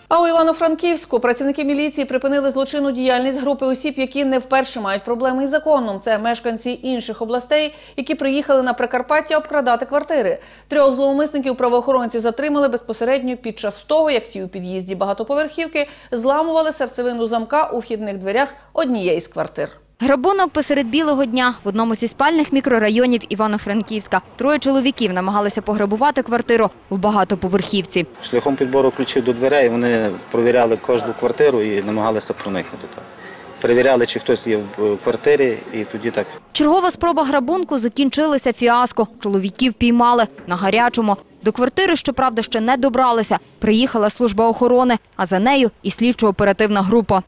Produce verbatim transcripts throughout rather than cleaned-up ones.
А у Івано-Франківську працівники міліції припинили злочинну діяльність групи осіб, які не вперше мають проблеми із законом. Це мешканці інших областей, які приїхали на Прикарпаття обкрадати квартири. Трьох зловмисників правоохоронці затримали безпосередньо під час того, як ті у під'їзді багатоповерхівки зламували серцевину замка у вхідних дверях однієї з квартир. Грабунок посеред білого дня в одному зі спальних мікрорайонів Івано-Франківська. Троє чоловіків намагалися пограбувати квартиру в багатоповерхівці. Шляхом підбору ключів до дверей вони провіряли кожну квартиру і намагалися проникнути. Перевіряли, чи хтось є в квартирі, і тоді так. Чергова спроба грабунку закінчилася фіаско. Чоловіків піймали на гарячому. До квартири, щоправда, ще не добралися. Приїхала служба охорони, а за нею і слідчо-оперативна група.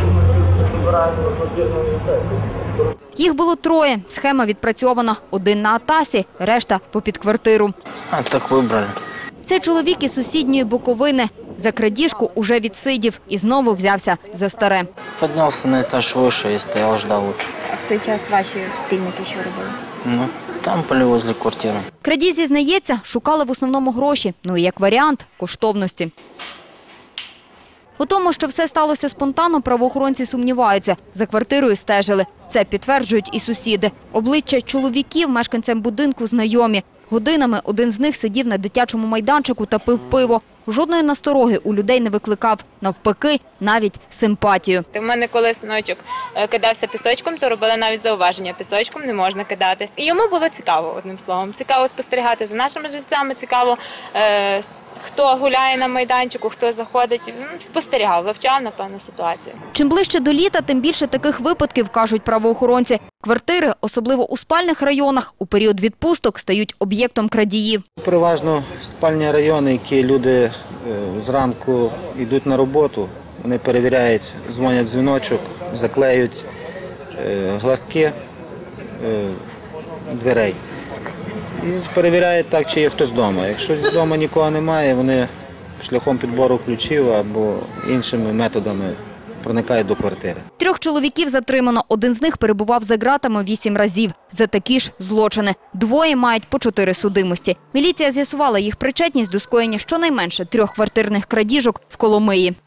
Їх було троє. Схема відпрацьована. Один на Атасі, решта – попід квартиру. А так вибрали. Цей чоловік із сусідньої Буковини. За крадіжку уже відсидів і знову взявся за старе. Піднявся на етаж вище і стояв, ждав. А в цей час ваші спільники що робили? Ну, там пили возле квартири. Крадій зізнається, шукали в основному гроші. Ну і як варіант – коштовності. У тому, що все сталося спонтанно, правоохоронці сумніваються. За квартирою стежили. Це підтверджують і сусіди. Обличчя чоловіків мешканцям будинку знайомі. Годинами один з них сидів на дитячому майданчику та пив пиво. Жодної настороги у людей не викликав. Навпаки, навіть симпатію. У мене коли синочок кидався пісочком, то робили навіть зауваження. Пісочком не можна кидатись. І йому було цікаво, одним словом. Цікаво спостерігати за нашими жильцями, цікаво, е хто гуляє на майданчику, хто заходить. Спостерігав, вивчав, напевно, ситуацію. Чим ближче до літа, тим більше таких випадків, кажуть правоохоронці. Квартири, особливо у спальних районах, у період відпусток стають об'єктом крадіїв. Переважно спальні райони, які люди зранку йдуть на роботу, вони перевіряють, дзвонять дзвіночок, заклеюють глазки дверей. І перевіряють так, чи є хтось вдома. Якщо вдома нікого немає, вони шляхом підбору ключів або іншими методами проникають до квартири. Трьох чоловіків затримано. Один з них перебував за ґратами вісім разів. За такі ж злочини. Двоє мають по чотири судимості. Міліція з'ясувала їх причетність до скоєння щонайменше трьох квартирних крадіжок в Коломиї.